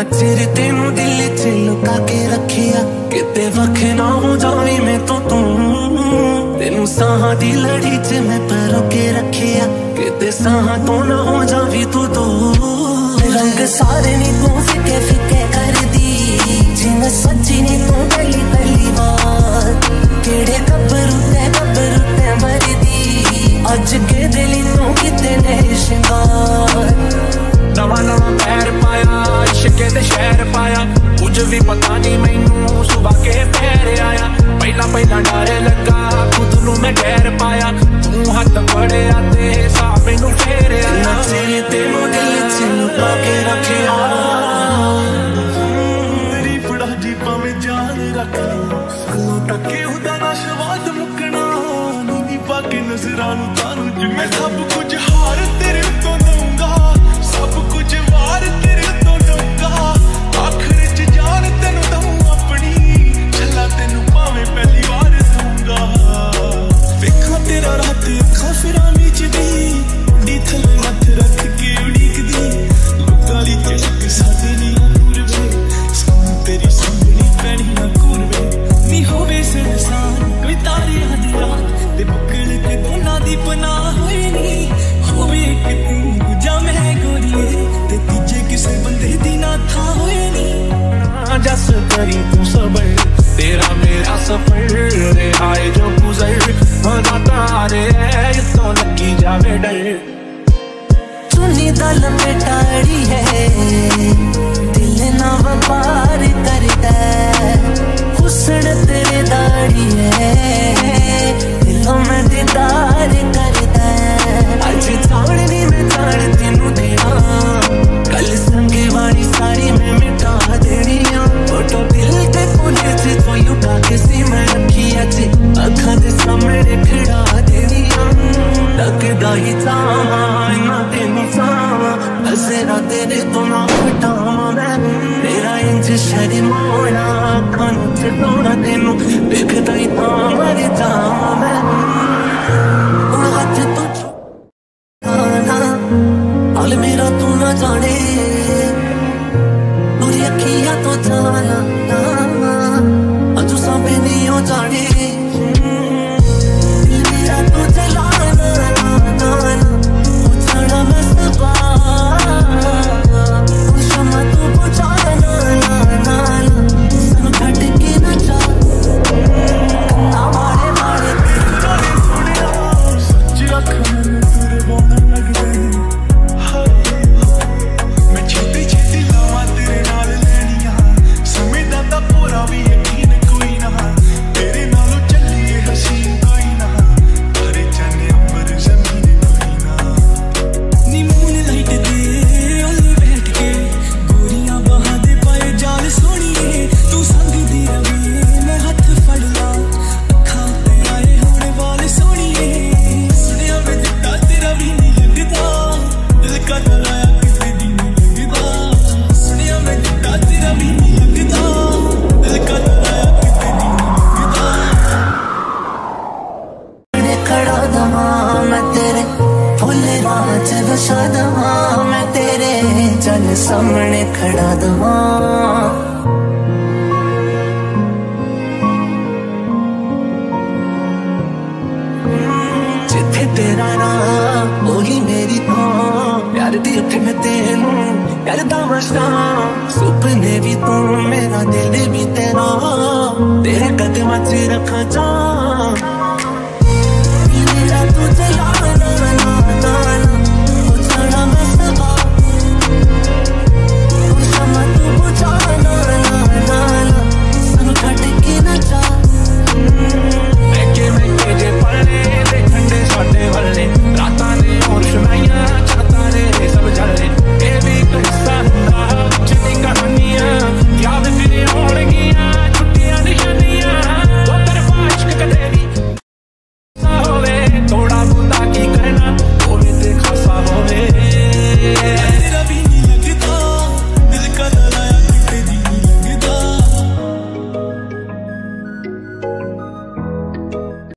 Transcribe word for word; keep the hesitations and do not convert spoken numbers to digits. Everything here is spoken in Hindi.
चिर तेनू दिल च लुका के रखिया किते वख ना हो जावी मैं तो तू तेनू साहां दी लड़ी च मैं परो के रखिया किते साहां तो ना हो जावी तू तो रंग सारे नी तू फिके फिके कर दी जिन सच्ची नी तू गली गली बात केड़े कब्रू ते कब्रू ते मर दी अज के दिली तू किते ने शिंगार नवा नवा पैर पाया इश्के दे शहर पाया कुछ भी पता नहीं मैनू सुबह के पैर आया पहला पहला डर लगा खुद नू मैं डर पाया तू हाथ फड़िया ते सा मैनू फेर आया तेरे तेनू दिल च लुका के रखिया तेरी फड़ा जी भावें जान रख सालों तक उदा ना स्वाद मुकना नींदी पाके नजरां नू तानू जिम्मे सब कुछ हार तेरे तो दूंगा सब कुछ वार तेरे तो दूंगा आखिर च जान तेनू दूं अपनी छला तेनू भावें पहली बार दूंगा वेखा तेरा रात अखा फिरा मीच दी डी थले हथ रख के उड़ीक दी लुकाली चलक साथे नी दूर वे सानू तेरी संभली पैनी ना कूर वे नी होवे संसार कोई तारे हद रात ते बुकल के दोना दी पनाह होए नी होवे कि तू गुजा मैं गोरिए ते तीजे किसे बंदे दी ना था होए नी जस करी तू सबर तेरा मेरा सफर रे आए जो गुजर ना तारे तो लगी जावे डर चुनी दल में टाड़ी है दिल ना व्यापार करता हुस्न तेरे दाड़ी है दिलों में दीदार करता आज जाने में जान तेनू देना कल संगे वाली सारी मैं मिटा देनी फोटो दिल के कोने से तो लुटा के सी मैं रखी अज अखा दे सामने खड़ा देनी लगदा ही जावा ना तेनू जावा असरा तेरे तो ना हटावा मैं तेरा इंज शर्माना अखां च तोड़ा तेनू देखदा ही तां मर जावा मैं हाथ तो हाल मेरा तू ना जाने दूरी अखियां तो जाना अजू सामने नहीं हो जाने मेरा तो जलाना हो जाना बस शमा तू बुझाना सानू छड्ड के ना जा कन्ना मारे मारे सच्ची अखां में तेरे बोन लगदे सामने खड़ा दवा जिथे तेरा नाम ओही मेरी तो प्यार दी उठ मैं तेनू करदा मशा सुपने भी तू मेरा दिल भी तेरा तेरे कदमां च रखा जा